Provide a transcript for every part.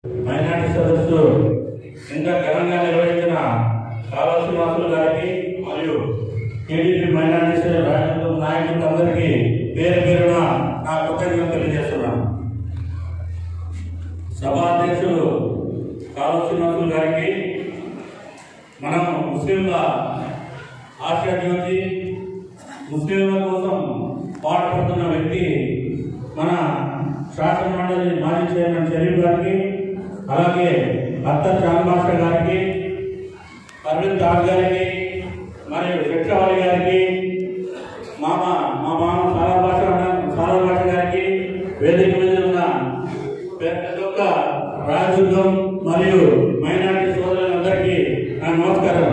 Minority సదస్సు ఇంత ఘనంగా నిర్వహించిన కాలువ శ్రీనివాసులు గారికి మరియు టీడీపీ మైనార్టీ నాయకులందరికీ పేరు పేరున నా కృతజ్ఞతలు తెలియజేస్తున్నాను. సభా అధ్యక్షులు కాలువ శ్రీనివాసులు గారికి, మనం ముస్లింల ఆశాజ్యోతి, ముస్లింల కోసం పాటుపడుతున్న వ్యక్తి మన శాసన మండలి మాజీ చైర్మన్ షరీఫ్ గారికి, అలాగే అత్తర్ చాంద్ మాస్టర్ గారికి, అరవింద్ తాజ్ గారికి, మరియు శిక్షావళి గారికి, మా మామ సారా భాష గారికి, వేదిక మీద ఉన్న ప్రతి ఒక్క రాజదుర్గం మరియు మైనార్టీ సోదరులందరికీ నా నమస్కారం.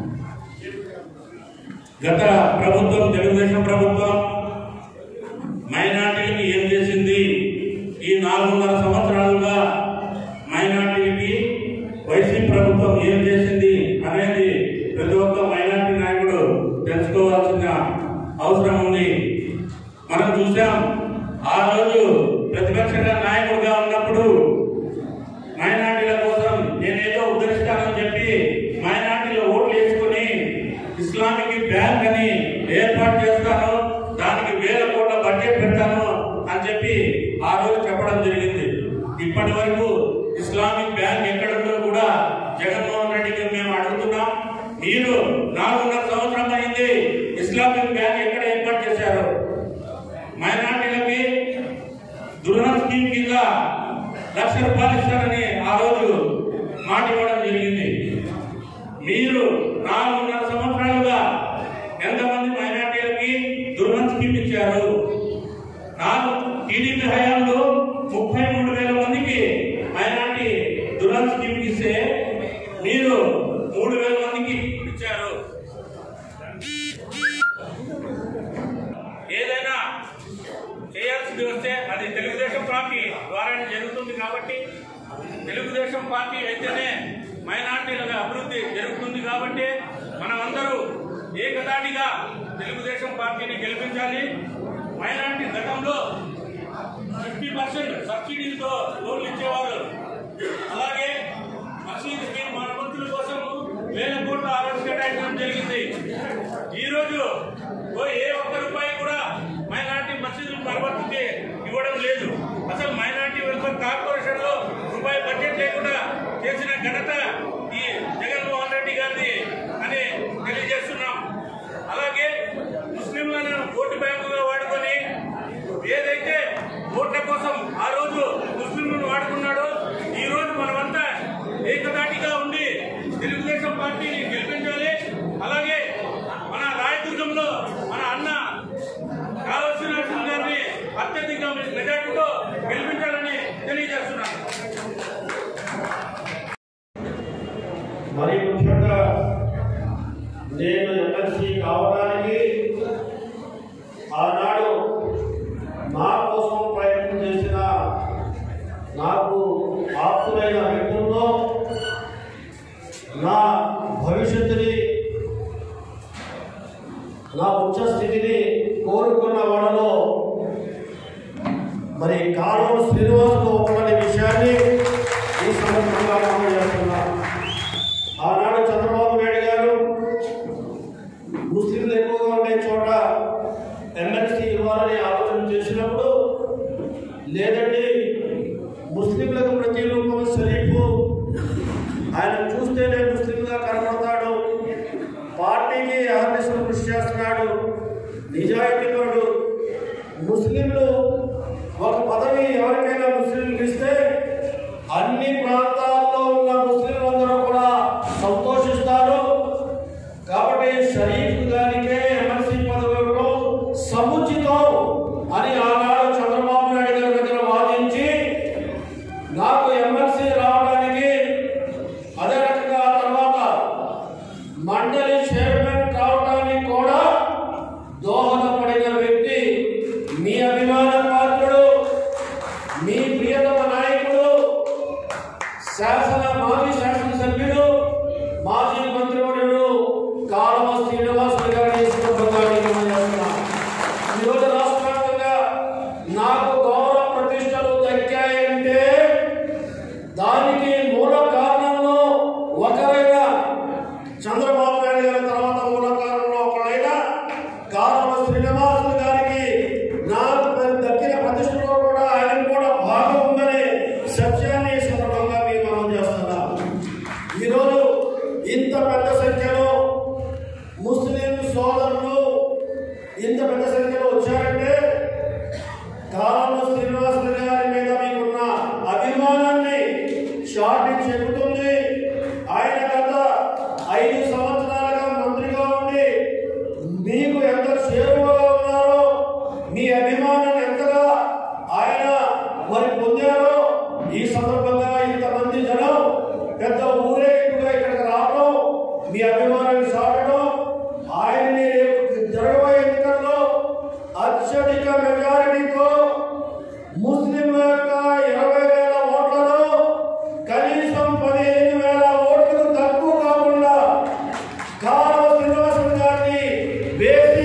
గత ప్రభుత్వం, తెలుగుదేశం ప్రభుత్వం మైనార్టీలకి ఏం చేసింది, ఈ 4.5 సంవత్సరాలుగా మైనార్టీలకి వైసీపీ ప్రభుత్వం ఏం చేసింది అనేది ప్రతి ఒక్క మైనార్టీ నాయకుడు తెలుసుకోవాల్సిన అవసరం ఉంది. మనం చూసాం, ఆ రోజు ప్రతిపక్ష నాయకుడిగా ఉన్నప్పుడు మైనార్టీల కోసం నేనేదో ఉద్ధరిస్తానని చెప్పి మైనార్టీలో ఓట్లు వేసుకుని ఇస్లామిక్ బ్యాంక్ అని ఏర్పాటు చేస్తాను, దానికి 1000 కోట్ల బడ్జెట్ పెడతాను అని చెప్పి ఆ రోజు చెప్పడం జరిగింది. ఇప్పటి వరకు ఇస్లామిక్ బ్యాంక్ ఎక్కడుందో కూడా జగన్మోహన్ రెడ్డికి మేము అడుగుతున్నాం. మీరు 4.5 సంవత్సరం అయింది, ఇస్లామిక్ బ్యాంక్ ఎక్కడ ఏర్పాటు చేశారు? మైనార్టీలకి దుర్హం స్కీమ్ కింద ₹1,00,000 ఇస్తారని ఆ రోజు మాట ఇవ్వడం జరిగింది. మీరు 4.5 సంవత్సరాలుగా ఎంతమంది మైనార్టీలకి దుర్హం స్కీమ్ ఇచ్చారు? టీడీపీ హయాంలో 33,000 మందికి మైనార్టీ దుర్హం స్కీమ్ ఇస్తే మీరు 3,000 మందికి ఇచ్చారు. ఏదైనా చేయాల్సింది వస్తే అది తెలుగుదేశం పార్టీ ద్వారానే జరుగుతుంది. కాబట్టి తెలుగుదేశం పార్టీ అయితేనే మైనార్టీలుగా అభివృద్ధి జరుగుతుంది. కాబట్టి మనమందరూ ఏకదాటిగా తెలుగుదేశం పార్టీని గెలిపించాలి. మైనార్టీ గతంలో 50% సబ్సిడీలతో లోన్లు ఇచ్చేవారు. అలాగే మసీదు స్కీమ్ మరమ్మతుల కోసం 1000 కోట్ల ఆరోగ్య కేటాయించడం జరిగింది. ఈరోజు ఏ ఒక్క రూపాయి కూడా మైనార్టీ మసీదుల మరమ్మతుకి ఇవ్వడం లేదు. అసలు మైనార్టీ వెల్ఫేర్ కార్పొరేషన్ లో రూపాయి బడ్జెట్ లేకుండా చేసిన ఘనత ఈ జగన్మోహన్ రెడ్డి గారిది అని తెలియజేస్తున్నాం. అలాగే ముస్లింలను ఓటు బ్యాంకుగా వాడుకొని ఏదైతే ఓట్ల కోసం ఆ రోజు ముస్లింలను వాడుకున్నాడో, ఈ రోజు మనమంతా ఏకదాటిగా ఉండి తెలుగుదేశం పార్టీని గెలిపించాలి. అలాగే మన రాయదుర్గంలో మన అన్న కాలువ శ్రీనివాసులు గారిని అత్యధిక మెజార్టీతో గెలిపించాలని తెలియజేస్తున్నాను. మరి ముఖ్యంగా నేను ఎమ్మెల్సీ కావడానికి ఆనాడు నా కోసం ప్రయత్నం చేసిన నాకు ఆప్తులైన వ్యక్తుల్లో నా భవిష్యత్తుని, నా ఉచ్చ స్థితిని కోరుకున్న వాళ్ళలో మరి కాలువ శ్రీనివాసులు ఒకటి విషయాన్ని ఈ సందర్భంగా మనం చేస్తున్నాం. ఆనాడు చంద్రబాబు నాయుడు గారు ముస్లింలు ఎక్కువగా ఉండే చోట ఎమ్మెల్సీ ఇవ్వాలని ఆలోచన చేసినప్పుడు, లేదండి ముస్లింలకు ప్రతి రూపం షరీఫ్, ఆయన చూస్తేనే ముస్లింగా కనబడతాడు, పార్టీకి ఆర్ఎస్ఎస్ కృషి చేస్తున్నాడు, నిజాయితీపరుడు, ముస్లింలు ఒక పదవి ఎవరికైనా ముస్లింలకు ఇస్తే అన్ని ప్రాంతాల్లో ఉన్న ముస్లింలందరూ కూడా సంతోషిస్తారు. కాబట్టి షరీఫ్ గారికే ఎమ్మెల్సీ పదవి ఇవ్వడం సముచితం అని ఆనాడు చంద్రబాబు నాయుడు గారి దగ్గర వాదించి నాకు ఎమ్మెల్సీ రావడానికి, అదే రకంగా తర్వాత మండలి చైర్మన్ కావడానికి కూడా దోహదపడిన వ్యక్తి మీ అభిమాన పాత్రుడు, మీ ప్రియతమ నాయకుడు, మాజీ శాసనసభ్యుడు, మాజీ మంత్రివర్యుడు కాలువ శ్రీనివాసులు గారిని ఈరోజు రాష్ట్ర వ్యాప్తంగా నాకు గౌరవ ప్రతిష్టలు దక్కాయంటే దాని ఈ సందర్భంగా ఇంతమంది జనం పెద్ద ఊరేగింపుగా ఇక్కడికి రావడం, మీ అభిమానాన్ని సాగడం, ఆయన్ని జరగబోయే ఎన్నికల్లో అత్యధిక మెజారిటీతో ముస్లింల యొక్క 20,000 ఓట్లలో కనీసం 15,000 ఓట్లకు తక్కువ కాకుండా కాలువ శ్రీనివాసన్ గారిని వేసి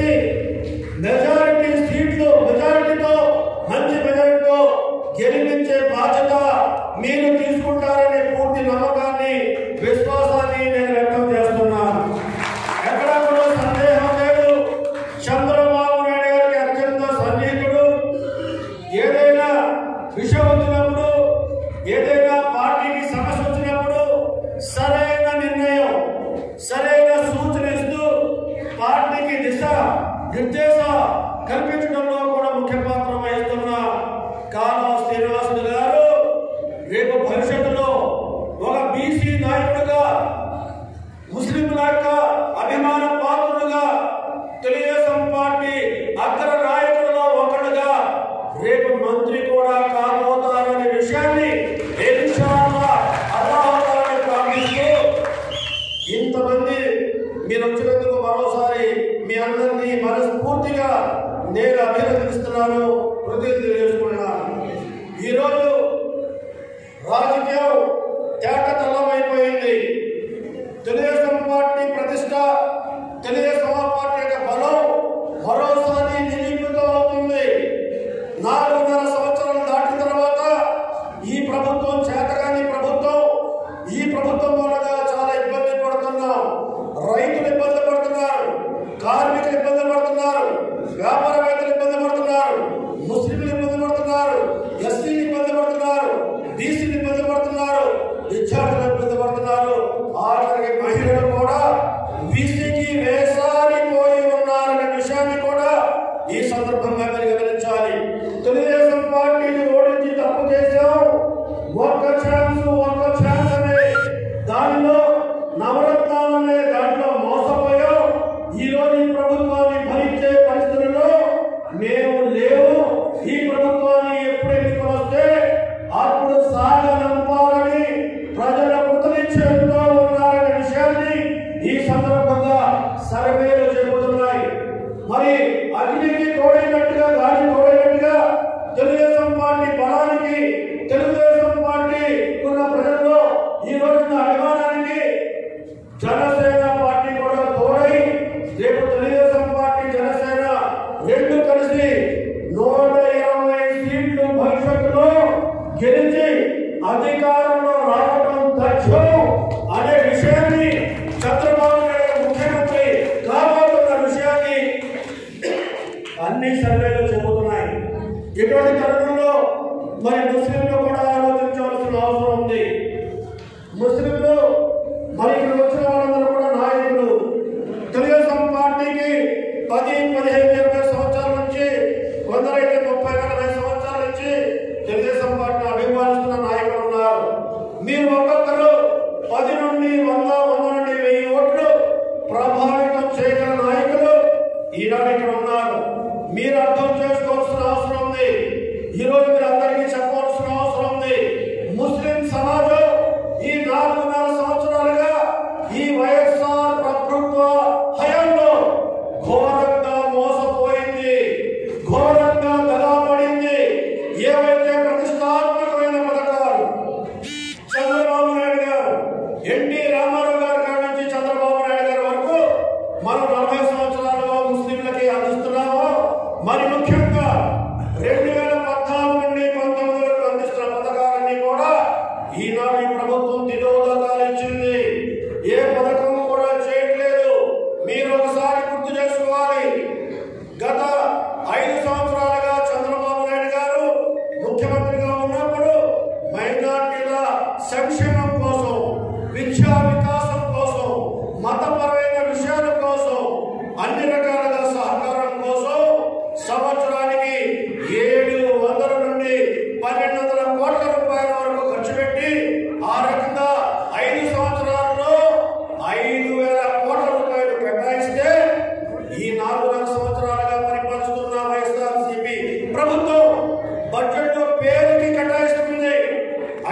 మెజారిటీతో మంచి మెజారిటీతో గెలిపించే బాధ్యత మీరు తీసుకుంటారనే పూర్తి నమ్మకాన్ని, విశ్వాసాన్ని నేను వ్యక్తం చేస్తున్నాను. ఎక్కడ కూడా సందేహం లేదు. చంద్రబాబు నాయుడు గారికి అత్యంత సన్నిహితుడు. ఏదైనా విషయం వచ్చినప్పుడు, ఏదైనా పార్టీకి సమస్య వచ్చినప్పుడు సరైన నిర్ణయం, సరైన సూచన ఇస్తూ పార్టీకి నిర్దేశ కల్పించడంలో కూడా ముఖ్య పాత్ర వహిస్తున్న కాలువ శ్రీనివాసులు గారు రేపు భవిష్యత్తులో ఒక బీసీ నాయకుడిగా, ముస్లింల యొక్క అభిమాన పాత్రుడుగా, తెలుగుదేశం పార్టీ అగ్ర నాయకులలో ఒకడుగా రేపు మంత్రి కూడా కాబోతారనే విషయాన్ని ప్రార్థిస్తూ ఇంతమంది మీరు వచ్చినందుకు మరోసారి మీ అందరినీ మనస్ఫూర్తిగా నేను అభినందిస్తున్నాను, కృతజ్ఞతలు తెలియజేసుకుంటున్నాను. ఈరోజు రాజకీయం తేటతెల్లమైపోయింది. తెలుగుదేశం పార్టీ ప్రతిష్ట, తెలుగుదేశం పార్టీ యొక్క బలం మరోసారి నిరూపితం అవుతుంది. 4.5 సంవత్సరాలు దాటిన తర్వాత ఈ ప్రభుత్వం చేతగాని ప్రభుత్వం, ఈ ప్రభుత్వం మూలంగా చాలా ఇబ్బంది పడుతున్నాం. రైతులు ఇబ్బంది పడుతున్నారు, కార్మికులు ఇబ్బంది పడుతున్నారు, వ్యాపారవేత్తలు ఇబ్బంది పడుతున్నారు, ముస్లింలు ఇబ్బంది పడుతున్నారు, ఎస్సీలు ఇబ్బంది పడుతున్నారు, బీసీలు ఇబ్బంది పడుతున్నారు, విద్యార్థులు ఇబ్బంది పడుతున్నారు, ఆఖరికి మహిళలు కూడా బీసీకి వేసారిపోయి ఉన్నారనే విషయాన్ని కూడా ఈ సందర్భంగా మీరు గమనించాలి. తెలుగుదేశం పార్టీని ఓడించి తప్పు చేశాం, ఒక్క ఛాన్స్ అనే దానిలో నవరత్నాలనే దాంట్లో మోసపోయాం. ఈ రోజు ఈ ప్రభుత్వాన్ని భరించే పరిస్థితుల్లో మేము లేవు. ఈ ప్రభుత్వాన్ని ఎప్పుడు ఎన్నికలు వస్తే అప్పుడు సాగనంపాలని ప్రజల కృతనిశ్చయంతో ఉన్నారనే విషయాన్ని ఈ సందర్భంగా సర్వేలు చెబుతున్నాయి. మరి అగ్నికి తోడైనట్టుగా, గాలి తోడైనట్టుగా తెలుగుదేశం పార్టీ బలానికి, తెలుగుదేశం పార్టీ ఉన్న ప్రజల్లో ఈ రోజున అభిమానానికి జనసేన పార్టీ కూడా తోడై రేపు తెలుగుదేశం పార్టీ, జనసేన రెండు కలిసి 120 సీట్లు భవిష్యత్తులో గెలిచి అధికారంలో రావడం తథ్యం అనే విషయాన్ని, చంద్రబాబు నాయుడు ముఖ్యమంత్రి కాబోతున్న విషయాన్ని అన్ని సర్వేలు చెబుతున్నాయి. ఇటువంటి తరుణంలో మరి ముస్లింలు కూడా ఆలోచించవలసిన అవసరం ఉంది. ముస్లింలు మరి ఇక్కడ వచ్చిన వాళ్ళందరూ కూడా నాయకులు. తెలుగుదేశం పార్టీకి 10, 15, 20 సంవత్సరాల నుంచి, కొందరైతే 30, 40 సంవత్సరాల నుంచి తెలుగుదేశం పార్టీని అభిమానిస్తున్న నాయకులు ఉన్నారు. మీరు ఒక్కొక్కరు 10 నుండి 100, 100 నుండి 1000 ఓట్లు ప్రభావితం చేయగల నాయకులు ఈనాడు ఇక్కడ ఉన్నారు. మీరు అర్థం చేసుకోవాల్సిన అవసరం ఉంది. ఈ రోజు మీరు అందరికీ చెప్పవలసిన అవసరం ఉంది. ముస్లిం సమాజం ఈ 4.5 సంవత్సరాలుగా ఈ వైఎస్ఆర్ ప్రభుత్వ హయాంలో ఘోరంగా మోసపోయింది, ఘోరంగా దగాపడింది. ఏవైతే ప్రతిష్టాత్మకమైన పథకాలు చంద్రబాబు నాయుడు గారు, ఎన్టీ రామారావు గారి కాడ నుంచి చంద్రబాబు నాయుడు గారి వరకు మనం 40 సంవత్సరాలుగా ముస్లింలకి అందిస్తున్నాము. మరి ముఖ్యంగా 2014 నుండి 19 వరకు అందిస్తున్న పథకాలన్నీ కూడా ఈనాడు ఈ ప్రభుత్వం తిరోధకాలు ఇచ్చింది. ఏ పథకం కూడా చేయట్లేదు. మీరు ఒకసారి గుర్తు చేసుకోవాలి. గత 5 సంవత్సరాలుగా చంద్రబాబు నాయుడు గారు ముఖ్యమంత్రిగా ఉన్నప్పుడు మైనార్టీల సంక్షేమం కోసం, విద్యా వికాసం కోసం, మతపరమైన విషయాల కోసం, అన్ని రకాలుగా సహకారం కోసం సంవత్సరానికి 700 నుండి 1200 కోట్ల రూపాయల వరకు ఖర్చు పెట్టి ఆ రకంగా 5 సంవత్సరాల్లో 5,000 కోట్ల రూపాయలు కేటాయిస్తే ఈ 4.5 సంవత్సరాలుగా పరిపాలిస్తున్న వైఎస్ఆర్సీపీ ప్రభుత్వం బడ్జెట్ లో పేరుకి కేటాయిస్తుంది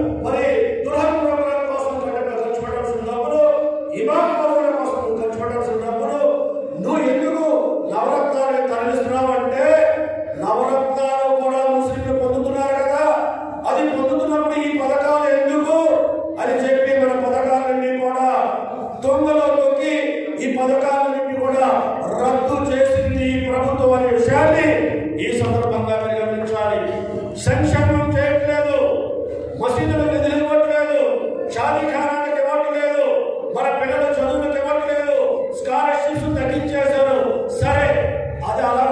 మరి దుల్హన్ ప్రోగ్రాం కోసం ఖర్చు పెట్టాల్సిన డబ్బులు, ఇమాం ప్రోగ్రాం కోసం ఖర్చు పెట్టాల్సిన డబ్బులు నువ్వు ఎందుకు నవరత్నాలు తరలిస్తున్నావు అంటే, నవరత్నాలు కూడా ముస్లింలు పొందుతున్నారు కదా, అది పొందుతున్నప్పుడు ఈ పథకాలు ఎందుకు అని చెప్పి మన పథకాలన్నీ కూడా దొంగలో తొక్కి ఈ పథకాలన్నింటినీ కూడా రద్దు చేసింది ఈ ప్రభుత్వం అనే విషయాన్ని ఈ సందర్భంగా మీరు గమనించాలి. సంక్షేమం చేయట్లేదు, మసీదులకు నిధులు ఇవ్వట్లేదు, షాదీఖానాలకు ఇవ్వట్లేదు, మన పిల్లల చదువులకు ఇవ్వట్లేదు, స్కాలర్షిప్స్ తగ్గించేశారు. సరే, అది అలా